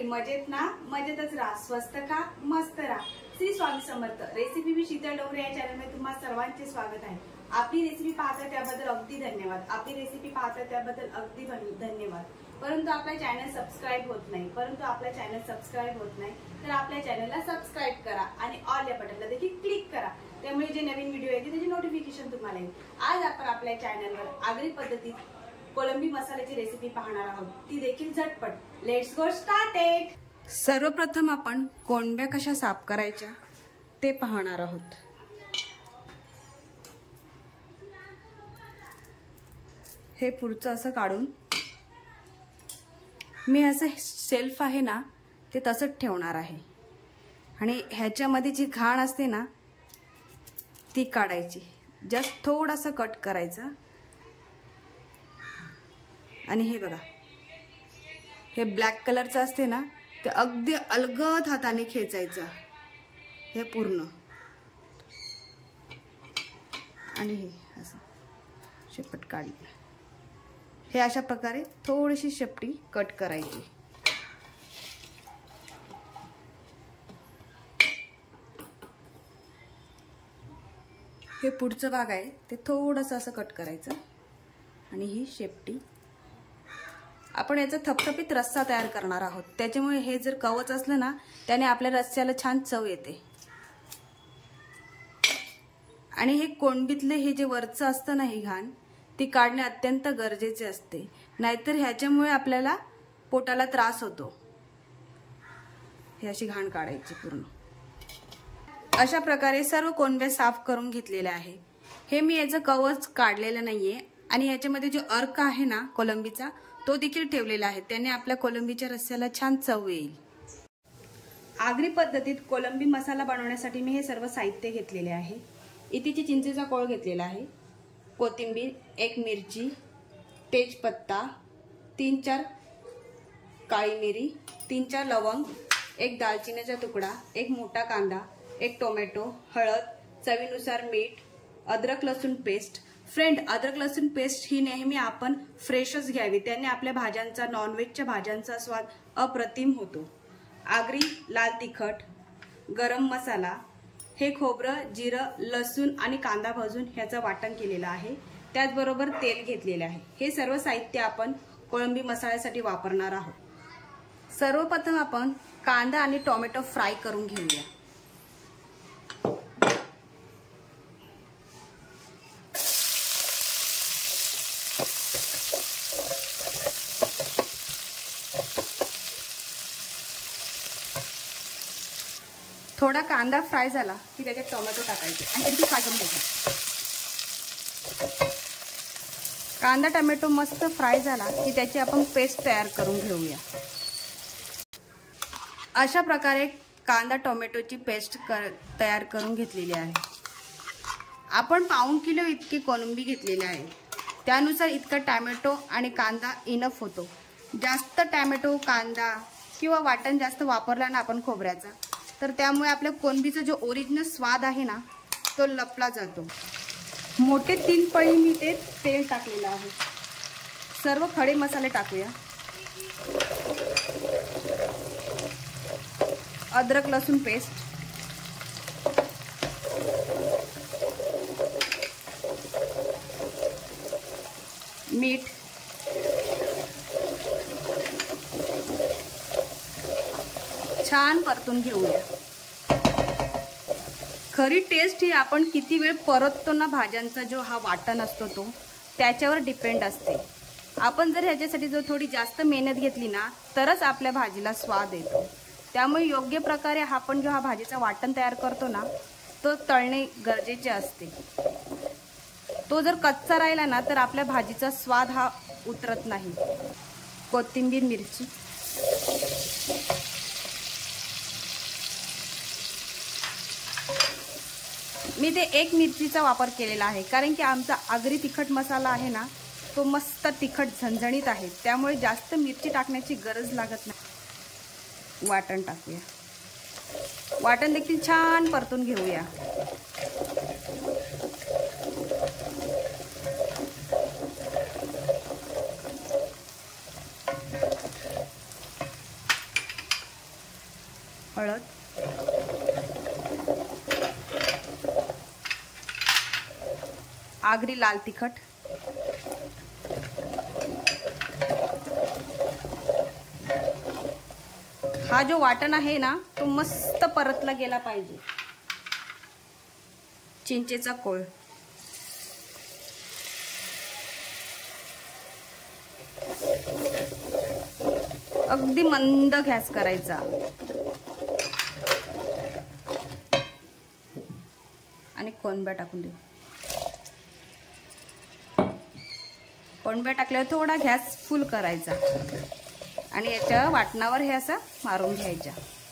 मजेत ना? मजेतच राहा, स्वस्त खा, मस्त राहा. श्री स्वामी समर्थ. रेसिपी विथ शीतल डोंगरे या चॅनल मध्ये तुम्हा सर्वांचे स्वागत आहे. आपली रेसिपी पाहता त्याबद्दल अगदी धन्यवाद. आपली रेसिपी पाहता त्याबद्दल अगदी धन्यवाद. परंतु आपला चॅनल सबस्क्राइब होत नाही. तर आपल्या चॅनलला सबस्क्राइब करा आणि ऑल या बटनला देखील क्लिक करा. त्यामुळे जे नवीन व्हिडिओ येतील त्याचे नोटिफिकेशन तुम्हाला येईल. आज आपण आपल्या चॅनलवर आगरी पद्धतीत कोलंबी मसाल्याची रेसिपी पाहणार आहोत, ती देखील झटपट. Let's go started. सर्वप्रथम आपण कोळंब्या कशा साफ करायच्या ते पाहणार आहोत. हे पुढचं असं काढून मी असं शेल्फ आहे ना ते तसंच ठेवणार आहे आणि ह्याच्यामध्ये जी घाण असते ना ती काढायची. जस्ट थोडासा कट करायचा आणि हे बघा, हे ब्लॅक कलरचं असते ना ते अगदी अलगद हाताने खेचायचं हे पूर्ण, आणि हे असं शेपट काढली. हे अशा प्रकारे थोडीशी शेपटी कट करायची. हे पुढचं भाग आहे ते थोडंसं असं कट करायचं आणि ही शेपटी. आपण याचा थपथपीत रस्सा तयार करणार आहोत, त्याच्यामुळे हे जर कवच असलं ना त्याने आपल्या रस्स्याला छान चव येते. आणि हे कोळंबीतले हे जे वरचं असतं ना ही घाण ती काढणे अत्यंत गरजेचे असते, नाहीतर ह्याच्यामुळे आपल्याला पोटाला त्रास होतो. हे अशी घाण काढायची पूर्ण. अशा प्रकारे सर्व कोळंब्या साफ करून घेतलेल्या आहे. हे मी याचं कवच काढलेलं नाहीये आणि ह्याच्यामध्ये जो अर्क आहे ना कोलंबीचा तो देखील ठेवलेला आहे, त्याने आपल्या कोलंबीच्या रस्स्याला छान चव येईल. आगरी पद्धतीत कोलंबी मसाला बनवण्यासाठी मी हे सर्व साहित्य घेतलेले आहे. इथे चिंचेचा कोळ घेतलेला आहे, कोथिंबीर, एक मिरची, तेजपत्ता, 3-4 काळी मिरी, 3-4 लवंग, एक दालचिनीचा तुकडा, एक मोठा कांदा, एक टोमॅटो, हळद, चवीनुसार मीठ, अद्रक लसूण पेस्ट. फ्रेंड, अद्रक लसूण पेस्ट ही नेहमी आपण फ्रेशच घ्यावी, त्याने आपल्या भाज्यांचा, नॉनव्हेजच्या भाज्यांचा स्वाद अप्रतिम होतो. आगरी लाल तिखट, गरम मसाला, हे खोबरं, जिरं, लसूण आणि कांदा भाजून ह्याचं वाटण केलेलं आहे. त्याचबरोबर तेल घेतलेले आहे. हे सर्व साहित्य आपण कोळंबी मसाल्यासाठी वापरणार आहोत. सर्वप्रथम आपण कांदा आणि टोमॅटो फ्राय करून घेऊया. थोडा कांदा फ्राय झाला की त्याच्यात टोमॅटो टाकायचे आणि त्याची भाजून घ्यायची. कांदा टोमॅटो मस्त फ्राय झाला की त्याची आपण पेस्ट तयार करून घेऊया. अशा प्रकारे कांदा टोमॅटोची पेस्ट तयार करून घेतलेली आहे. आपण 1.5 किलो इतकी कोळंबी घेतलेली आहे, त्यानुसार इतका टोमॅटो आणि कांदा इनफ होतो. जास्त टोमॅटो, कांदा किंवा वाटण जास्त वापरला ना आपण खोबऱ्याचा, तर त्यामुळे आपल्या कोळंबीचा जो ओरिजिनल स्वाद आहे ना तो लपला जातो. मोठे 3 पळी मी ते तेल टाकलेलं आहे. सर्व खडे मसाले टाकूया. अद्रक लसूण पेस्ट, मीठ, छान परतून घेऊया. खरी टेस्ट ही आपण किती वेळ परततो ना भाज्यांचा जो हा वाटण असतो तो त्याच्यावर डिपेंड असते. आपण जर ह्याच्यासाठी जो थोडी जास्त मेहनत घेतली ना तरच आपल्या भाजीला स्वाद येतो. त्यामुळे योग्य प्रकारे आपण जो हा भाजीचा वाटण तयार करतो ना तो तळणे गरजेचे असते. तो जर कच्चा राहिला ना तर आपल्या भाजीचा स्वाद हा उतरत नाही. कोथिंबीर, मिरची, मी ते 1 मिरचीचा वापर केलेला आहे, कारण की आमचा आगरी तिखट मसाला आहे ना तो मस्त तिखट झणझणीत आहे, त्यामुळे जास्त मिरची टाकण्याची गरज लागत नाही. वाटण टाकूया. वाटण देखील छान परतून घेऊया. हळद, आगरी लाल तिखट, हा जो वाटण आहे ना तो मस्त परतला गेला पाहिजे. चिंचेचा कोळ, अगदी मंद गॅस करायचा आणि कोणब्या टाकून देऊ. कोणब्या टाकल्यावर थोडा गॅस फुल करायचा आणि याच्या वाटणावर हे असं मारून घ्यायच्या.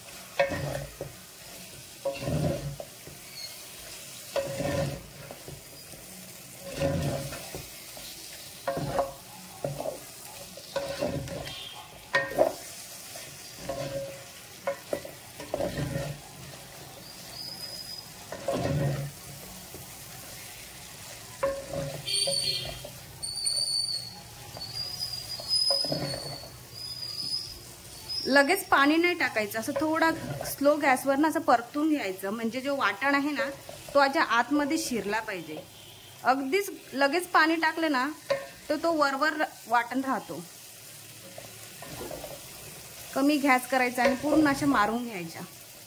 लगेच पाणी नाही टाकायचं, असं थोडा स्लो गॅसवर ना असं परतून घ्यायचं, म्हणजे जो वाटण आहे ना तो आच्या आतमध्ये शिरला पाहिजे. अगदीच लगेच पाणी टाकलं ना तर तो वरवर वाटण राहतो. कमी गॅस करायचा आणि पूर्ण अशा मारून घ्यायच्या.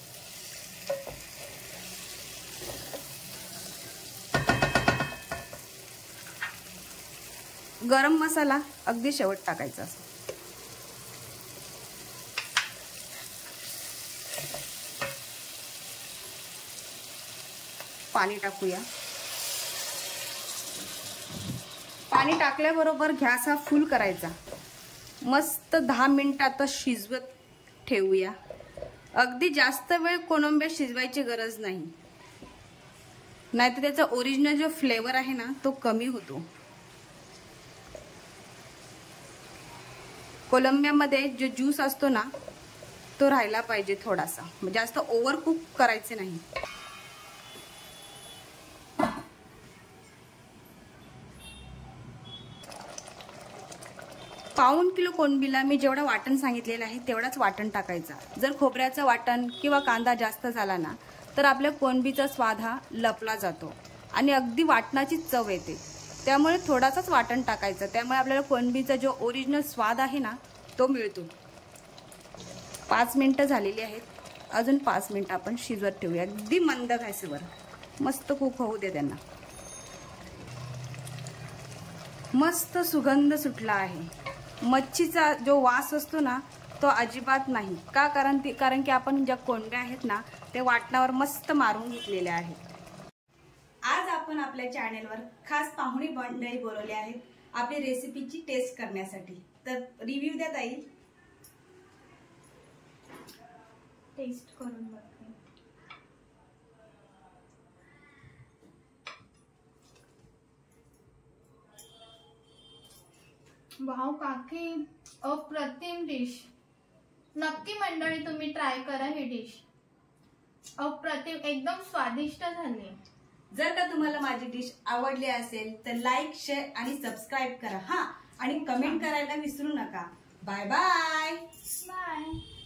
गरम मसाला अगदी शेवट टाकायचा. पाणी टाकूया. पाणी टाकल्याबरोबर गॅस हा फुल करायचा. मस्त 10 मिनिटात शिजवत ठेवूया. अगदी जास्त वेळ कोळंबे शिजवायची गरज नाही, नाहीतर त्याचा ओरिजिनल जो फ्लेवर आहे ना तो कमी होतो. कोळंब्यामध्ये जो ज्यूस असतो ना तो राहिला पाहिजे थोडासा, जास्त ओव्हर कुक करायचे नाही. पाऊण किलो कोळंबीला मी जेवढं वाटण सांगितलेलं आहे तेवढाच वाटण टाकायचा. जर खोबऱ्याचं वाटण किंवा कांदा जास्त झाला ना तर आपल्या कोळंबीचा स्वाद हा लपला जातो आणि अगदी वाटणाची चव येते. त्यामुळे थोडासाच वाटण टाकायचं, त्यामुळे आपल्याला कोळंबीचा जो ओरिजिनल स्वाद आहे ना तो मिळतो. 5 मिनिटं झालेली आहेत. अजून 5 मिनिटं आपण शिजवत ठेवूया अगदी मंद गॅसवर. मस्त कुक होऊ दे त्यांना. मस्त सुगंध सुटला आहे. मच्छीचा जो वास असतो ना तो अजिबात नाही का, कारण की आपण ज्या कोळंब्या आहेत ना ते वाटणावर मस्त मारून घेतलेल्या आहेत. आज आपण आपल्या चॅनेलवर खास पाहुणी मंडळी बोलवले आहेत आपली रेसिपीची टेस्ट करण्यासाठी. तर रिव्ह्यू देता येईल. टेस्ट करून बघते. वाव काकी, अप्रतिम डिश. नक्की मंडळी तुम्ही ट्राय करा ही डिश. अप्रतिम, एकदम स्वादिष्ट झाली. जर का तुम्हाला माझी डिश आवडली असेल तर लाईक, शेअर आणि सबस्क्राईब करा. हा, आणि कमेंट करायला विसरू नका. Bye bye. बाय.